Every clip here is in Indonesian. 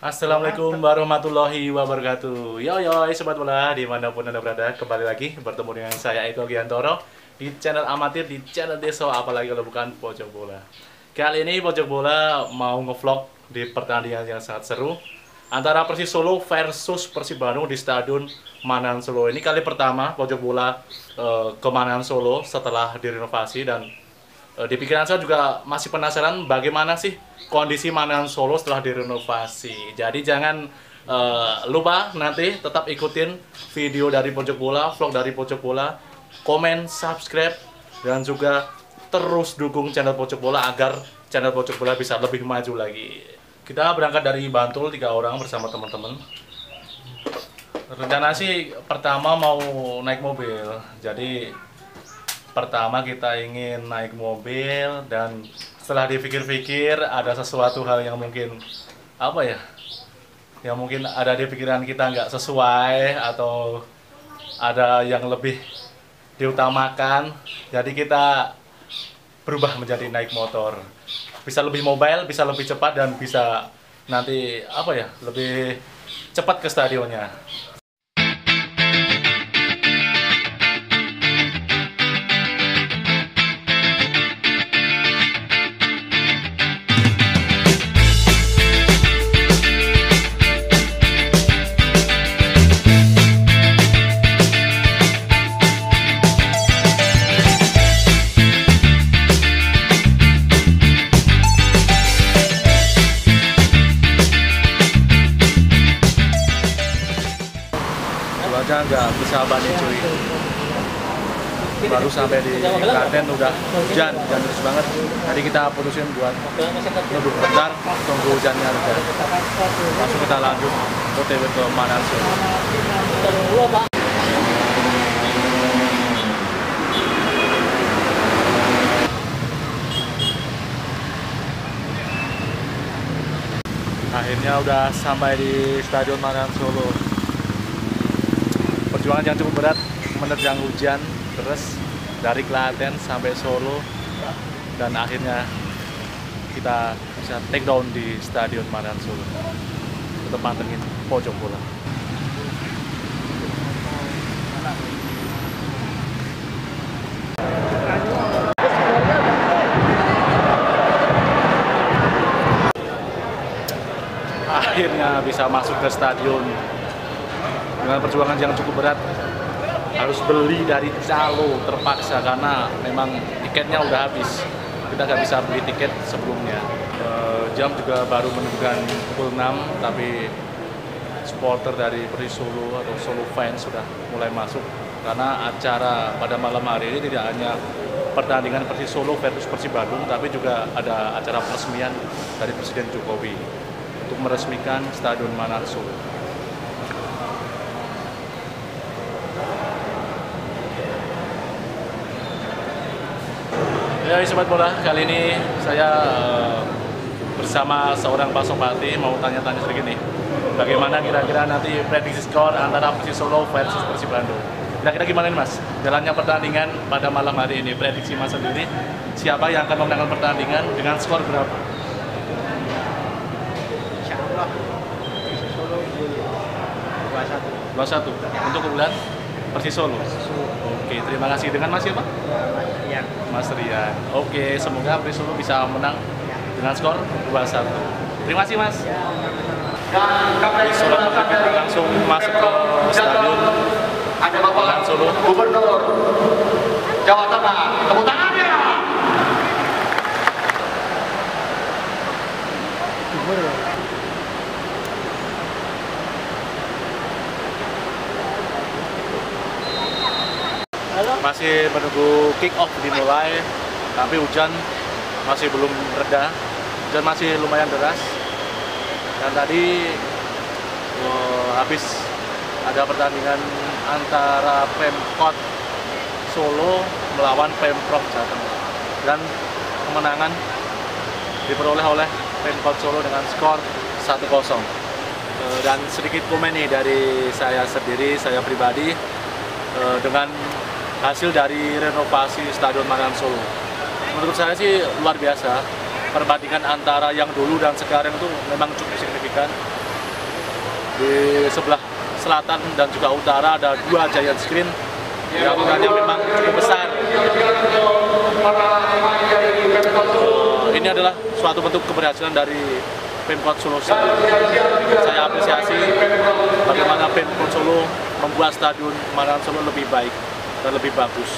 Assalamualaikum warahmatullahi wabarakatuh. Yo yo, sobat bola dimanapun anda berada, kembali lagi bertemu dengan saya Eko Giantoro di channel amatir, di channel Deso, apalagi kalau bukan Pojok Bola. Kali ini Pojok Bola mau ngevlog di pertandingan yang sangat seru antara Persis Solo versus Persib Bandung di Stadion Manahan Solo. Ini kali pertama Pojok Bola ke Manahan Solo setelah direnovasi, dan di pikiran saya juga masih penasaran bagaimana sih kondisi Manahan Solo setelah direnovasi. Jadi jangan lupa nanti tetap ikutin video dari Pojok Bola, vlog dari Pojok Bola, komen, subscribe, dan juga terus dukung channel Pojok Bola agar channel Pojok Bola bisa lebih maju lagi. Kita berangkat dari Bantul 3 orang bersama teman-teman. Rencana sih pertama mau naik mobil. Jadi pertama kita ingin naik mobil, dan setelah dipikir-pikir ada sesuatu hal yang mungkin yang mungkin ada di pikiran kita nggak sesuai atau ada yang lebih diutamakan. Jadi kita berubah menjadi naik motor. Bisa lebih mobile, bisa lebih cepat, dan bisa nanti lebih cepat ke stadionnya. Cuaca nggak bersahabat nih cuy, baru sampai di Klaten udah hujan terus banget. Tadi kita putusin buat duduk bentar, tunggu hujannya reda. Langsung kita lanjut OTW ke Manahan Solo. Akhirnya udah sampai di Stadion Manahan Solo. Perjuangan yang cukup berat menerjang hujan terus dari Klaten sampai Solo, dan akhirnya kita bisa take down di Stadion Manahan Solo. Tetap pantengin Pojok Bola. Akhirnya bisa masuk ke stadion dengan perjuangan yang cukup berat. Harus beli dari calo terpaksa karena memang tiketnya udah habis. Kita nggak bisa beli tiket sebelumnya. Jam juga baru menunjukkan pukul 6, tapi supporter dari Persis Solo atau Solo fans sudah mulai masuk, karena acara pada malam hari ini tidak hanya pertandingan Persis Solo versus Persib Bandung, tapi juga ada acara peresmian dari Presiden Jokowi untuk meresmikan Stadion Manahan Solo. Ya sobat bola, kali ini saya bersama seorang pasopati mau tanya-tanya sedikit nih. Bagaimana kira-kira nanti prediksi skor antara Persis Solo versus Persib Bandung? Kira-kira gimana nih Mas? Jalannya pertandingan pada malam hari ini, prediksi Mas sendiri, siapa yang akan memenangkan pertandingan dengan skor berapa? Insya Allah Persis Solo 2-1. 2-1 untuk keunggulan Persis Solo. Oke, terima kasih. Dengan Mas siapa? Mas Rian. Oke, semoga Persis Solo bisa menang dengan skor 2-1. Terima kasih Mas. Persis Solo langsung masuk ke stadion Manahan Solo. Gubernur Jawa Tengah, tepuk tangannya. Masih menunggu kick off dimulai, tapi hujan masih belum reda. Hujan masih lumayan deras. Dan tadi habis ada pertandingan antara Pemkot Solo melawan Pemprov Jateng, dan kemenangan diperoleh oleh Pemkot Solo dengan skor 1-0. Dan sedikit komen nih dari saya sendiri, saya pribadi, dengan hasil dari renovasi Stadion Manahan Solo. Menurut saya sih luar biasa. Perbandingan antara yang dulu dan sekarang itu memang cukup signifikan. Di sebelah selatan dan juga utara ada 2 giant screen yang ukurannya memang cukup besar. Ini adalah suatu bentuk keberhasilan dari Pemkot Solo. Saya apresiasi bagaimana Pemkot Solo membuat Stadion Manahan Solo lebih baik dan lebih bagus.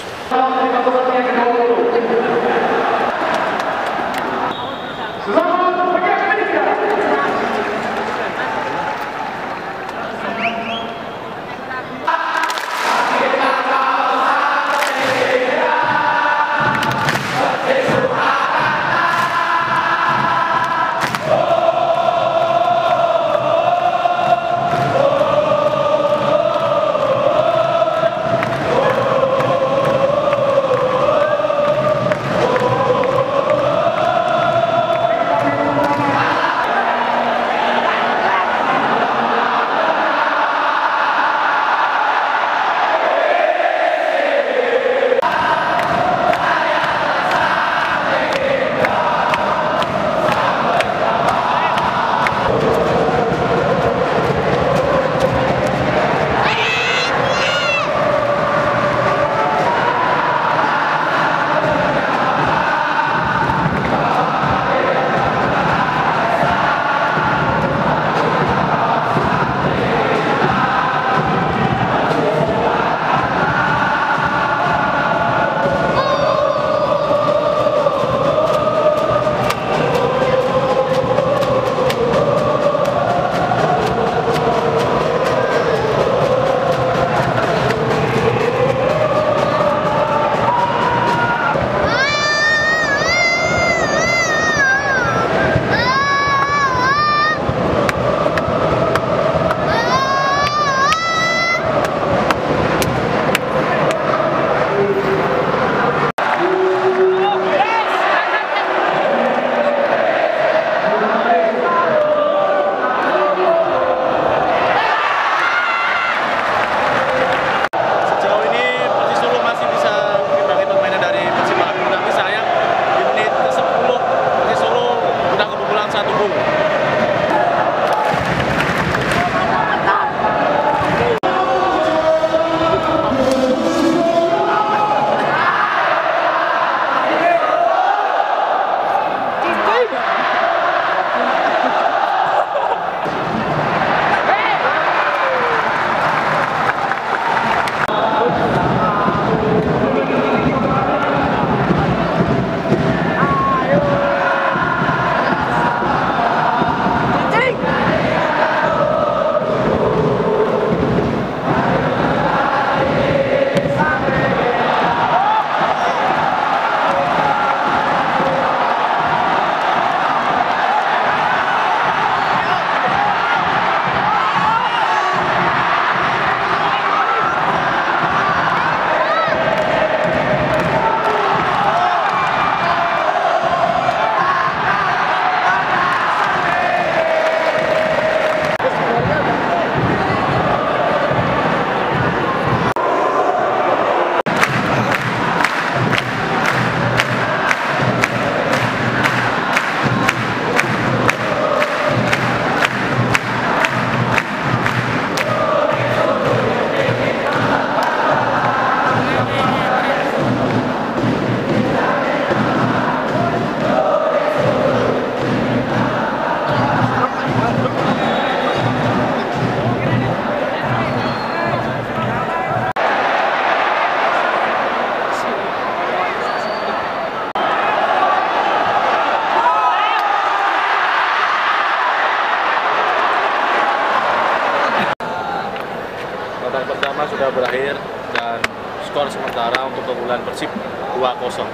Sudah berakhir dan skor sementara untuk keunggulan Persib 2-0.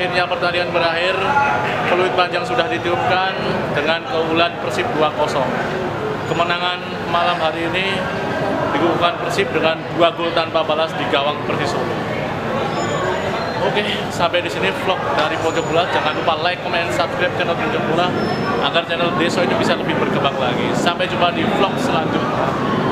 akhirnya pertandingan berakhir, peluit panjang sudah ditiupkan dengan keunggulan Persib 2-0. Kemenangan malam hari ini dikukuhkan Persib dengan 2 gol tanpa balas di gawang Persis Solo. Oke, sampai di sini vlog dari Pojok Bola. Jangan lupa like, comment, subscribe channel Pojok Bola agar channel Deso ini bisa lebih berkembang lagi. Sampai jumpa di vlog selanjutnya.